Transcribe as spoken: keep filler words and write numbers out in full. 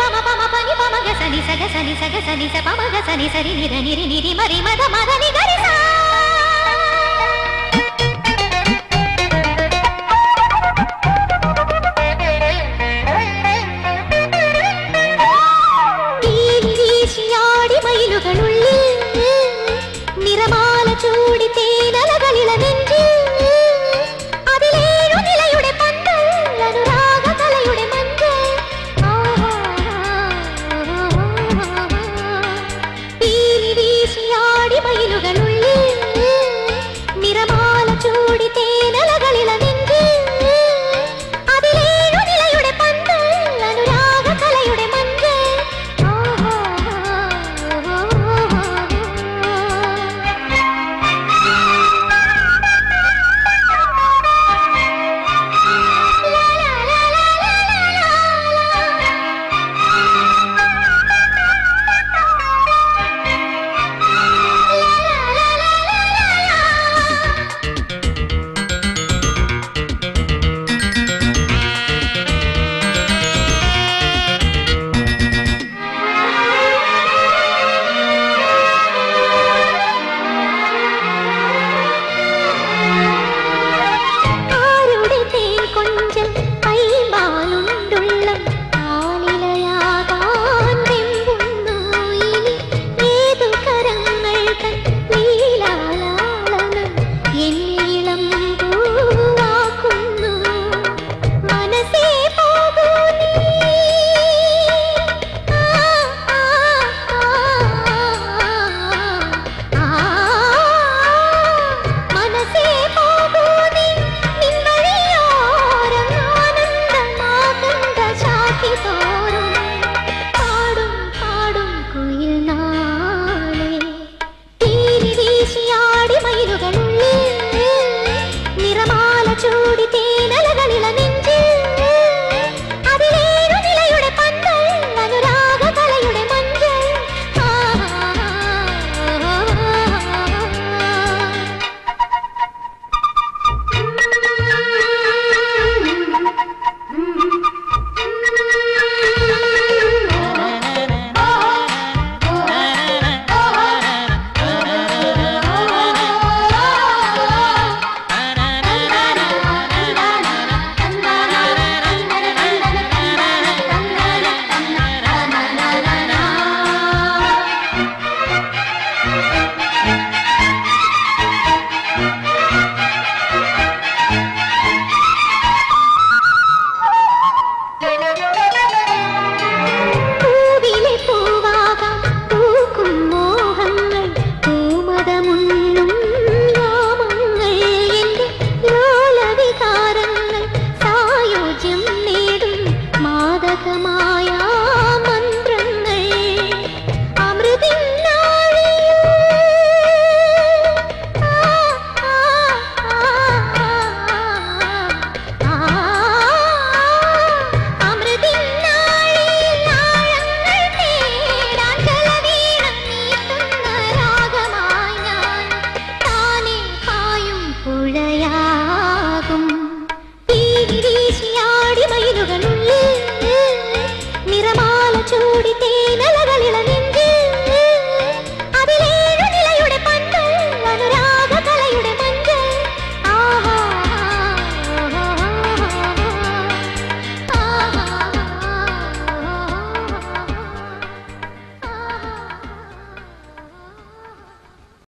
పమ పమ పని పమ గసని సగ సని సగ సని స పమ గసని సరి నిర నిరి నిరి మరి మద మద ని గరి సా നിറമാല ചൂടി തേനലകളിള നെഞ്ചിൽ അതിലേഴു നിലയുടെ പന്തൽ അനുരാഗ കലയുടെ മഞ്ചൽ പീലി വീശിയാടി മയിലുകളുള്ളിൽ നിറമാല ചൂടി തേനലകളിള നെഞ്ചിൽ അതിലേഴു നിലയുടെ പന്തൽ അനുരാഗ കലയുടെ മഞ്ചൽ Come on.